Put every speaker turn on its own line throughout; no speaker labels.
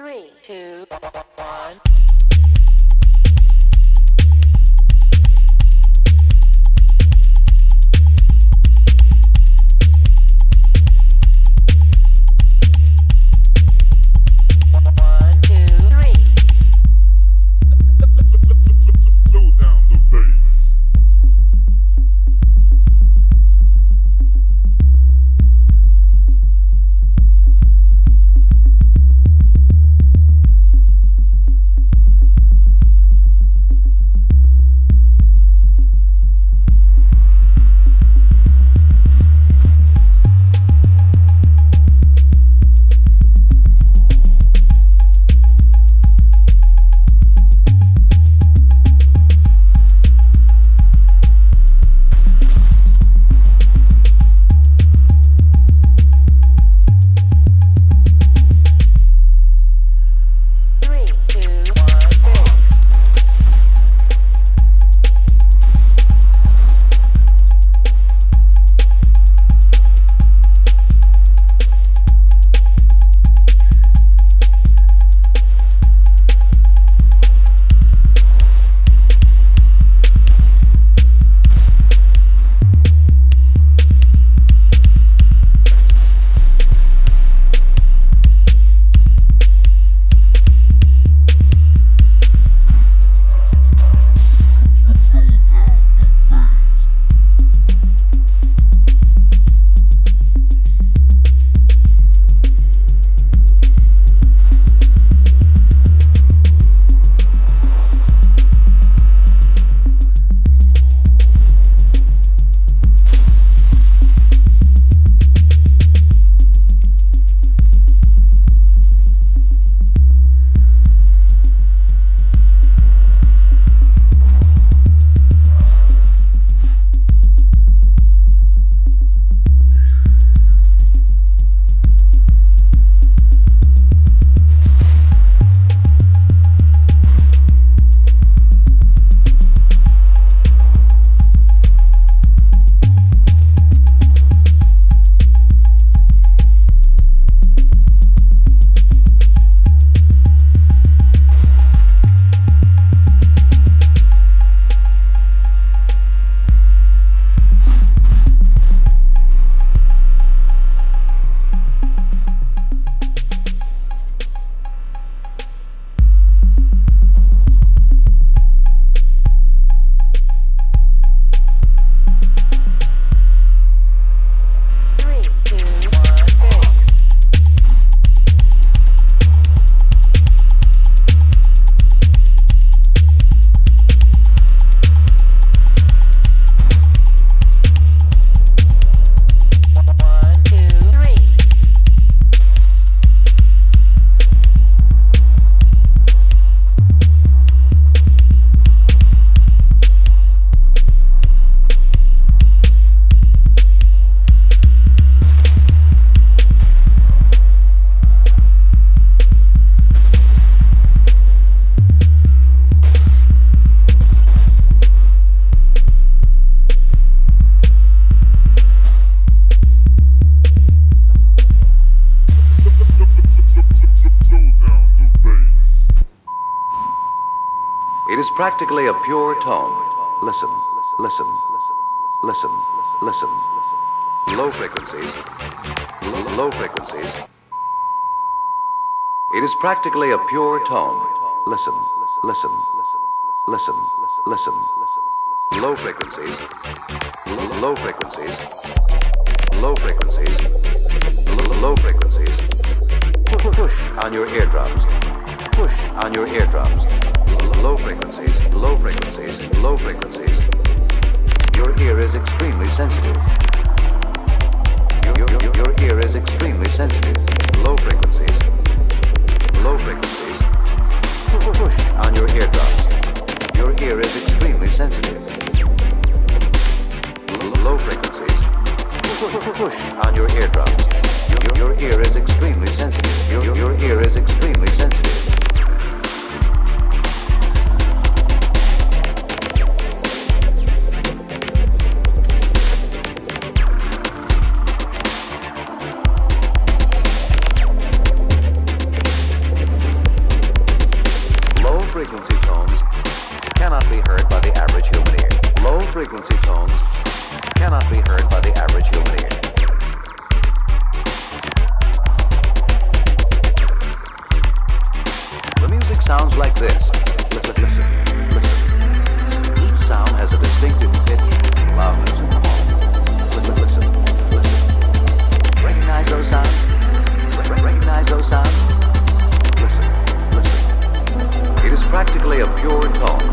3, 2, 1.
It is practically a pure tone. Listen, listen, listen, listen. Low frequencies, low frequencies. It is practically a pure tone. Listen, listen, listen, listen. Low frequencies, low frequencies, low frequencies, low frequencies. Push on your eardrums. Push on your eardrums. Low frequencies, low frequencies, low frequencies. Your ear is extremely sensitive. Your ear is extremely sensitive. Low frequencies, low frequencies. Push on your eardrums. Your ear is extremely sensitive. Low frequencies. Push on your eardrums. Your ear is extremely sensitive. Your ear is extremely sensitive. low-frequency tones cannot be heard by the average human ear. The music sounds like this. Listen, listen, listen. Each sound has a distinctive pitch, loudness, and tone. Listen, listen, listen. Recognize those sounds? Recognize those sounds? Listen, listen. It is practically a pure tone.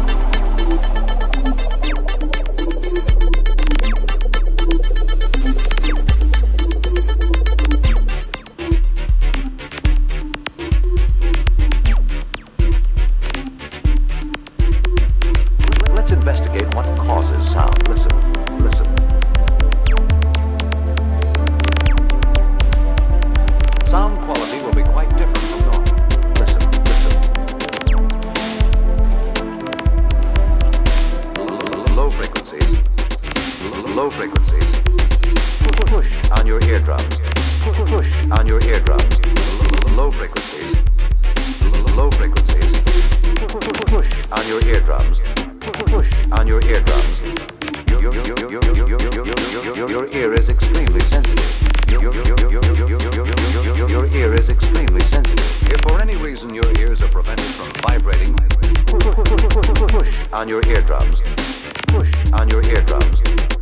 Let's investigate what causes sound. Listen, listen. Sound quality will be quite different from normal. Listen, listen. Low frequencies. Low frequencies. Push on your eardrums. Push on your eardrums. Low frequencies. Low frequencies. Push on your eardrums. Push on your eardrums. Your ear is extremely sensitive. Your ear is extremely sensitive. If for any reason your ears are prevented from vibrating, push on your eardrums. Push on your eardrums.